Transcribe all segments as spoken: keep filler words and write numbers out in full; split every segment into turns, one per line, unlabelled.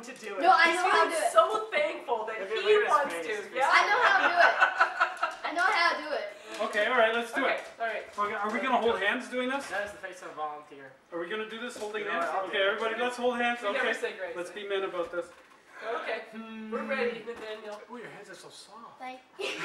to do it.
No, I
He's
know how to do it.
so thankful that
Look at-
he
look at his
wants
face.
to.
His face.
Yeah.
I know how to do it. I know how to do it.
Okay, all right, let's do
Okay,
it.
all right.
Okay, are we gonna hold hands doing this?
That is the face of a volunteer.
Are we gonna do this holding
You know
hands?
what, I'll
Okay,
do it.
everybody, let's hold hands.
We never
Okay,
say grace.
let's be men about this.
Okay, we're ready, Nathaniel.
Oh, your hands are so soft.
Thank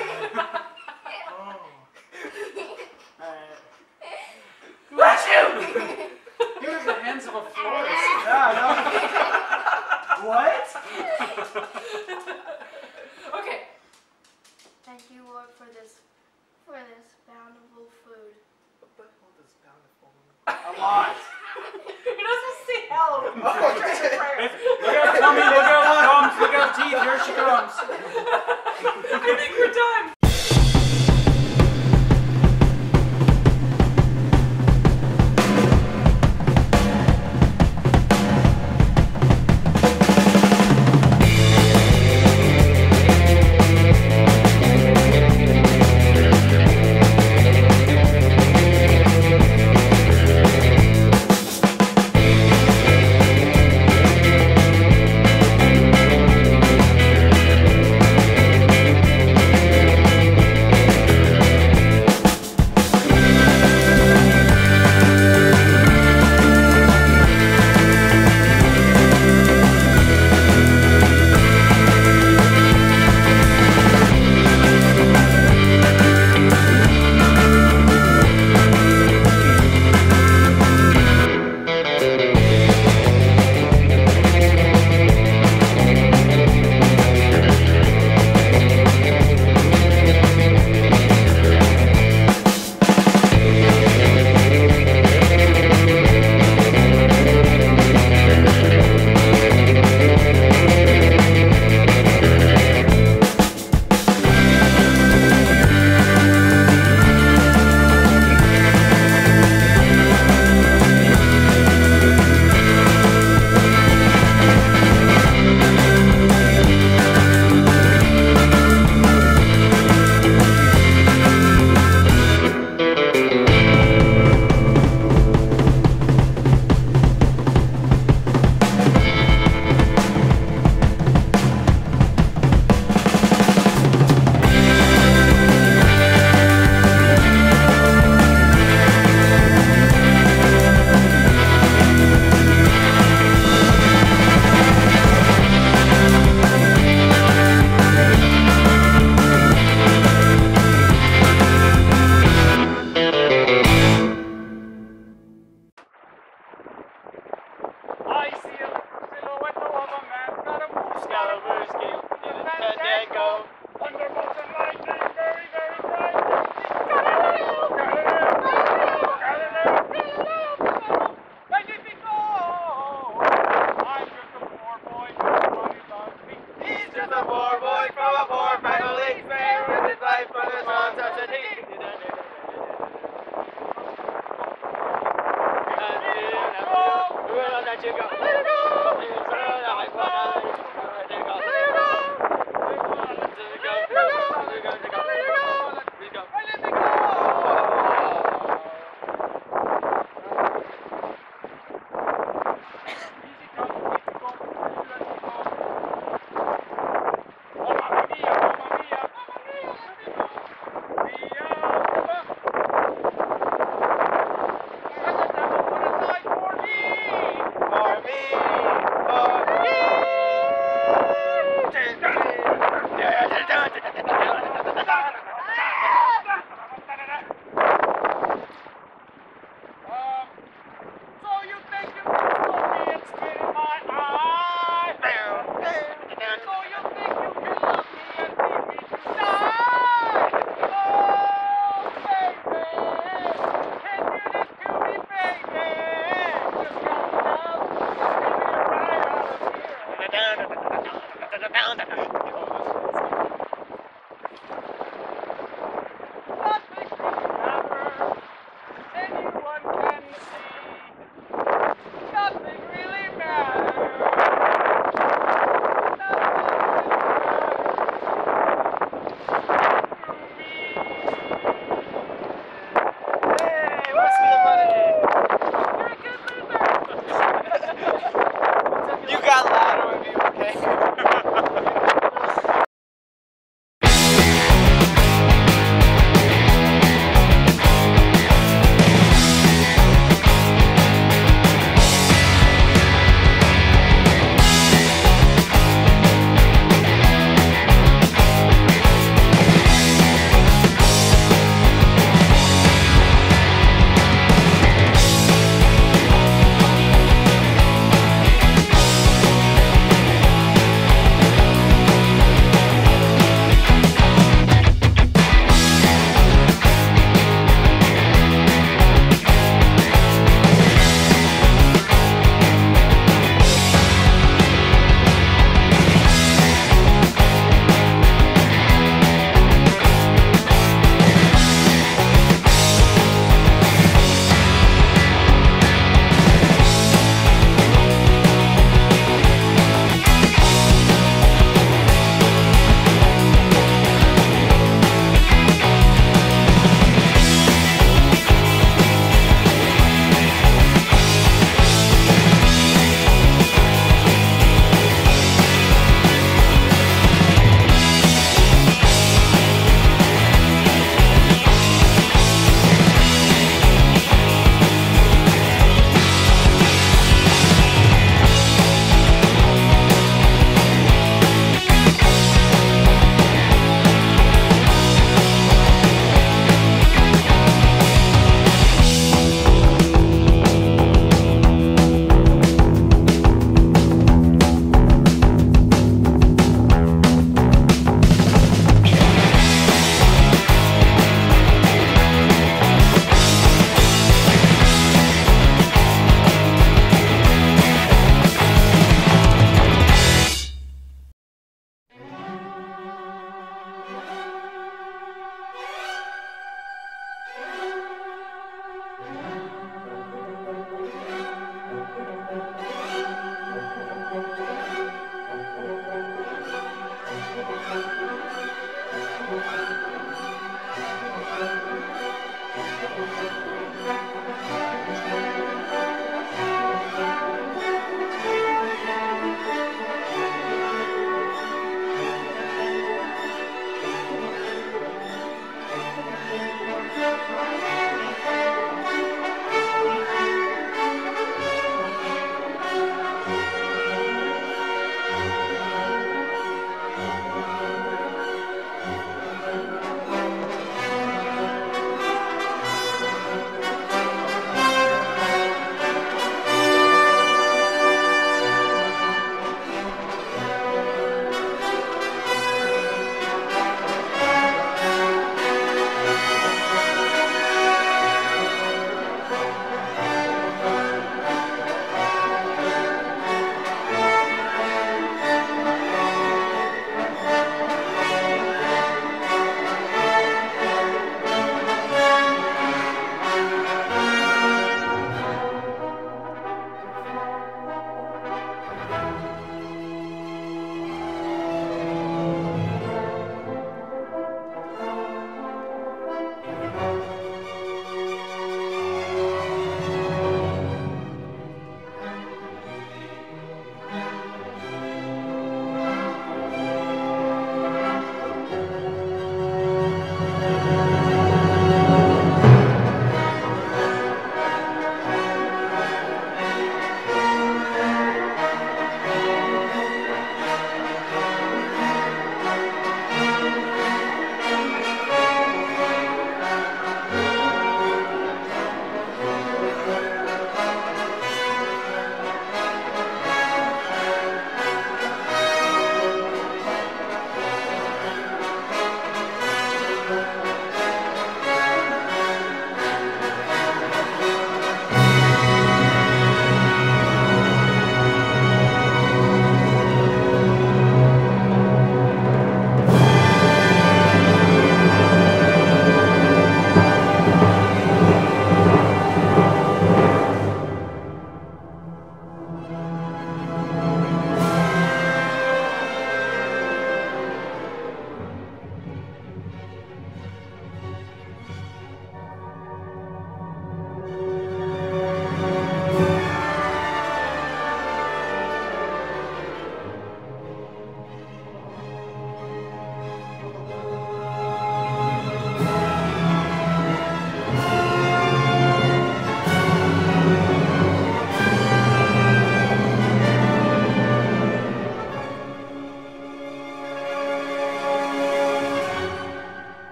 Oh. Alright.
Bless you!
You have the hands of a florist. Yeah, no. What?
Okay.
Thank you, Lord, for this, for this bountiful food.
What the hell does bountiful mean? A lot.
You're not supposed to say hell.
Oh,
It's a prayer.
Look at tummy, look at gums, look at teeth, here she comes.
I think we're done.
I see a silhouette of a man, Scaramouche, Scaramouche, in a Fandango, thunderbolts and lightning, very, very bright. Galileo, Galileo, Galileo, Galileo, Magnifico! I'm just a poor boy, nobody loves me. He's just a poor boy from a poor family, sparing his life from his monstrosity. Where did you go? Let it go! Let it go! Let it go! Let it go! Let it go! Let it go!